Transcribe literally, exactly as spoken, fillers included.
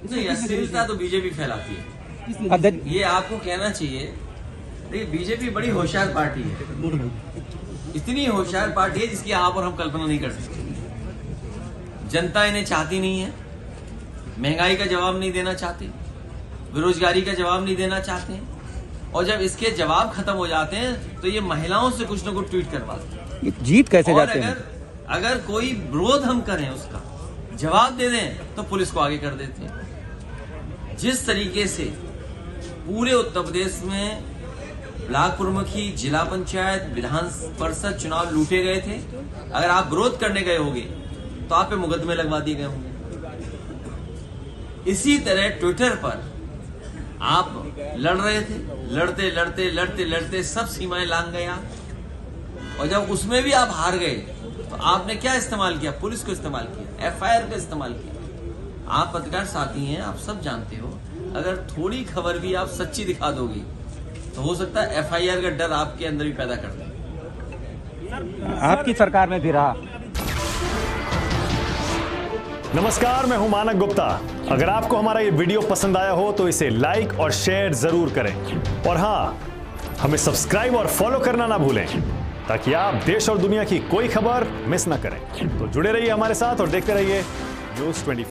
नहीं, अश्लीलता तो बीजेपी फैलाती है, ये आपको कहना चाहिए। देखिए, बीजेपी बड़ी होशियार पार्टी है, इतनी होशियार पार्टी है जिसकी आप और हम कल्पना नहीं कर सकते। जनता इन्हें चाहती नहीं है, महंगाई का जवाब नहीं देना चाहती, बेरोजगारी का जवाब नहीं देना चाहते हैं, और जब इसके जवाब खत्म हो जाते हैं तो ये महिलाओं से कुछ न कुछ ट्वीट करवाते हैं। जीत कैसे जाते हैं? अगर अगर कोई विरोध हम करें, उसका जवाब दे दें, तो पुलिस को आगे कर देते हैं। जिस तरीके से पूरे उत्तर प्रदेश में ब्लॉक प्रमुखी, जिला पंचायत, विधान परिषद चुनाव लूटे गए थे, अगर आप विरोध करने गए होंगे तो आप पे मुकदमे लगवा दिए गए होंगे। इसी तरह ट्विटर पर आप लड़ रहे थे, लड़ते लड़ते लड़ते लड़ते सब सीमाएं लांघ गए आप, और जब उसमें भी आप हार गए तो आपने क्या इस्तेमाल किया? पुलिस को इस्तेमाल किया, एफ आई आर का इस्तेमाल किया। आप पत्रकार साथी हैं, आप सब जानते हो, अगर थोड़ी खबर भी आप सच्ची दिखा दोगे तो हो सकता है एफ आई आर का डर आपके अंदर भी पैदा कर दे। आपकी सरकार में भी रहा। नमस्कार, मैं हूं मानक गुप्ता। अगर आपको हमारा ये वीडियो पसंद आया हो तो इसे लाइक और शेयर जरूर करें, और हाँ, हमें सब्सक्राइब और फॉलो करना ना भूलें ताकि आप देश और दुनिया की कोई खबर मिस ना करें। तो जुड़े रहिए हमारे साथ और देखते रहिए न्यूज़ ट्वेंटी